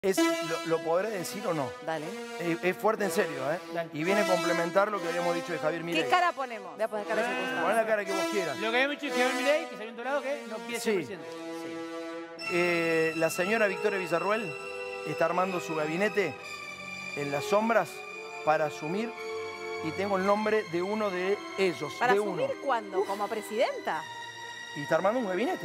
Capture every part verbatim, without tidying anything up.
Es, lo, ¿Lo podré decir o no? Dale. Es, es fuerte en serio, ¿eh? Dale. Y viene a complementar lo que habíamos dicho de Javier Milei. ¿Qué cara ponemos? Voy a poner cara de Pon circunstancia. la cara que vos quieras. Lo que habíamos dicho de Javier Milei, que salió en todo lado, que no quiere ser Sí. presidente. Eh, la señora Victoria Villarroel está armando su gabinete en las sombras para asumir, y tengo el nombre de uno de ellos, ¿Para de asumir uno. cuándo? ¿Como presidenta? Y está armando un gabinete.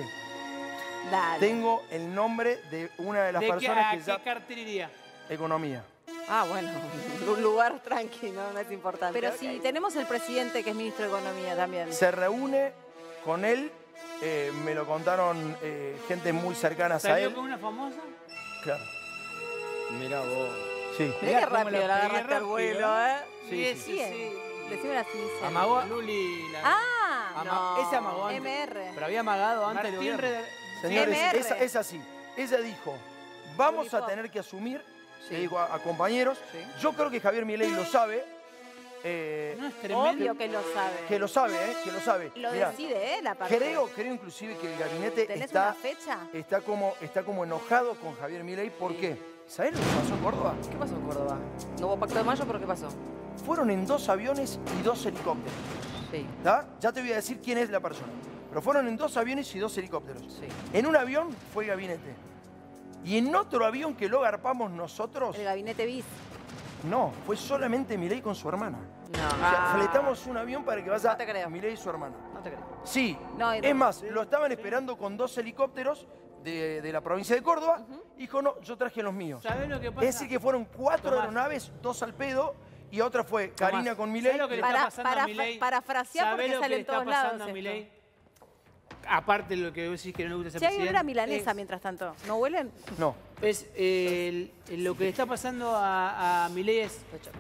Dale. Tengo el nombre de una de las ¿De qué, personas a que qué ya... cartel iría? Economía. Ah, bueno, un lugar tranquilo, no es importante. Pero Ok. si tenemos el presidente que es ministro de Economía también. Se reúne con él, eh, me lo contaron eh, gente muy cercana a ¿Salió él. con una famosa? Claro. Mirá vos. Sí. Mirá Mirá qué cómo rápido lo la pegué agarraste al rápido, vuelo, ¿eh? Sí, Ese sí. Bien. Decime la ciencia. Amagó a Luli. La... Ah, Ama- no. Ese amagó antes. M R. Pero había amagado antes del Martín gobierno. Red... Señores, M R. es, es así. Ella dijo, vamos a tener que asumir, le digo a, a compañeros, yo creo que Javier Milei lo sabe, eh, No es tremendo. Obvio que lo sabe. que lo sabe, eh, que lo sabe. Lo Mirá, decide él, aparte. creo, creo inclusive que el gabinete ¿Tenés está, una fecha? está, como, está como enojado con Javier Milei. ¿Por qué? ¿Sabés lo que pasó en Córdoba? ¿Qué pasó en Córdoba? No hubo pacto de mayo, pero ¿qué pasó? Fueron en dos aviones y dos helicópteros. Sí. ¿Tá? Ya te voy a decir quién es la persona. Pero fueron en dos aviones y dos helicópteros. Sí. En un avión fue el gabinete. Y en otro avión que lo garpamos nosotros, El gabinete bis. no, fue solamente Milei con su hermana. No. O sea, fletamos un avión para que vaya No te creo. Milei y su hermana. No te creo. Sí, No, es más, lo estaban esperando con dos helicópteros de, de la provincia de Córdoba. Dijo, no, yo traje los míos. ¿Sabés lo que pasa? Es decir, que fueron cuatro Tomás. aeronaves, dos al pedo, y otra fue Tomás, Karina con ¿sabés Milei. lo que le Para- está pasando para- a Milei? parafrasear ¿Sabés porque lo sale que en le está todos pasando lados a Milei? esto. Aparte de lo que vos decís que no le gusta ser Si hay presidente. una milanesa es- mientras tanto, ¿no huelen? No, Es eh, el- lo que le está pasando a, a Milei es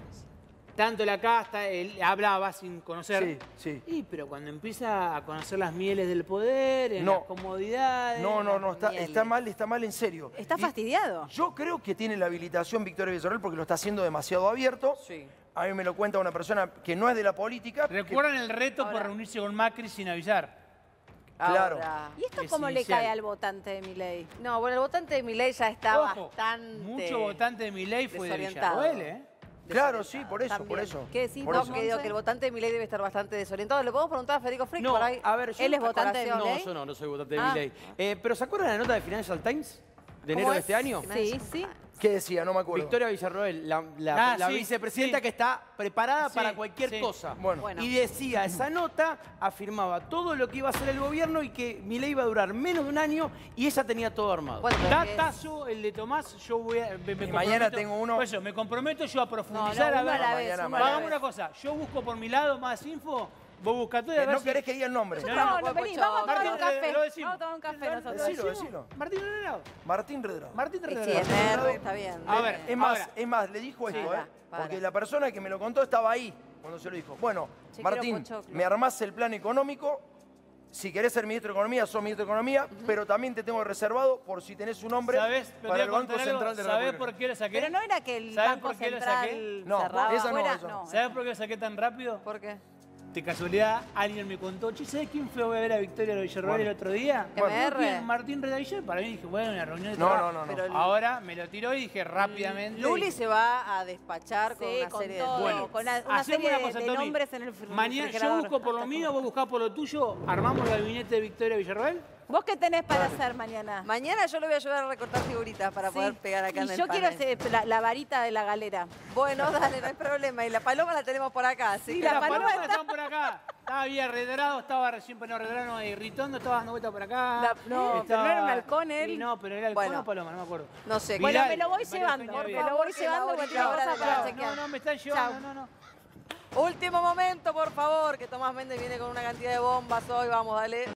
tanto la casta, él hablaba sin conocer. Sí, sí. Y pero cuando empieza a conocer las mieles del poder, en No. las comodidades. no, no, no, está, Mieles. está mal, está mal en serio. Está Y fastidiado. Yo creo que tiene la habilitación Victoria Villarroel porque lo está haciendo demasiado abierto. Sí. A mí me lo cuenta una persona que no es de la política. que- ¿Recuerdan el reto Ahora. por reunirse con Macri sin avisar? Claro. Ahora. ¿Y esto Es cómo le inicial. cae al votante de Milei? No, bueno, el votante de Milei ya está Ojo, bastante... mucho votante de Milei fue de desorientado. Villarroel, ¿eh? Claro, sí, por eso, También. por eso. ¿Qué decís, Por No, vos, eso. que digo Monse? que el votante de Milei debe estar bastante desorientado. ¿Le podemos preguntar a Federico Frick No, por ahí? a ver, yo... ¿Él es votante de No, Milei? No, yo no, no soy votante de Ah. Milei. Eh, pero ¿se acuerdan de la nota de Financial Times de enero ¿Cómo de es? este año? Sí, sí. ¿Qué decía? No me acuerdo. Victoria Villarroel, la, la- Ah, la sí, vicepresidenta sí. que está preparada Sí, para cualquier sí. cosa. Bueno. Bueno. Y decía, esa nota afirmaba todo lo que iba a hacer el gobierno y que Milei iba a durar menos de un año y ella tenía todo armado. Bueno, pero que es- Datazo, el de Tomás, yo voy a... Me, me Y mañana comprometo- tengo uno. Por eso, me comprometo yo a No, profundizar no, a uno ver... a la vez, Mañana, uno a la Hagamos vez. una cosa, yo busco por mi lado más info, vos buscás todo y a Eh, ver no si- querés que diga el nombre. No, No, no, no, pues, vení, Pocho. vamos a tomar Martín, un café. lo decimos. Vamos a tomar un café Lo nosotros. Decilo, decimos. decilo. Martín Redrado. Martín Redrado. Martín Sí, Redrado. sí, M R, está bien. A ver, Es más, ahora, es más, le dijo esto, para, ¿eh? para. Porque la persona que me lo contó estaba ahí cuando se lo dijo. Bueno, Che, Martín, quiero pochoclo. me armás el plan económico. Si querés ser ministro de Economía, sos ministro de Economía, pero también te tengo reservado por si tenés un nombre ¿sabés? Pero te para voy a el Banco contar algo. Central de la ¿Sabés República. por qué lo saqué? Pero no era que el ¿Sabés Banco por qué lo Central saqué? No, cerraba esa no, afuera. esa no. ¿Sabés por qué lo saqué tan rápido? ¿Por qué? De casualidad, alguien me contó, che, ¿sabés quién fue a ver a Victoria Villarroel Bueno. el otro día? M R. ¿Quién? Martín Redaillé. Para mí dije, bueno, una reunión de No, trabajo. no, no, no. Pero el- Ahora me lo tiró y dije rápidamente. Luli dije, se va a despachar con Sí, una con serie todo, de... Bueno, con una, una hacemos serie una de, cosa, de Tommy. nombres en el fr- Mañana yo refrigerador. busco por lo mío, vos buscás por lo tuyo, armamos el gabinete de Victoria Villarroel. ¿Vos qué tenés para hacer mañana? Mañana yo le voy a ayudar a recortar figuritas para Sí. poder pegar acá Y en el yo quiero panel. ser la, la varita de la galera. Bueno, dale, no hay problema. Y la paloma la tenemos por acá, así Sí, que la Las paloma palomas está- están por acá. Estaba bien Redrado, estaba recién no Redrado y Ritondo, estaba dando vuelta por acá. La- no, pero no era un halcón él. Y no, pero era halcón Bueno. o paloma, no me acuerdo. no sé. Bueno, Vidal, me lo voy María llevando, Eugenia me Vidal. lo voy Porque llevando la porque horita tengo ahora cosas de para la- chequear. No, no, me están Chau. llevando, no, no. Último momento, por favor, que Tomás Méndez viene con una cantidad de bombas hoy. Vamos, dale.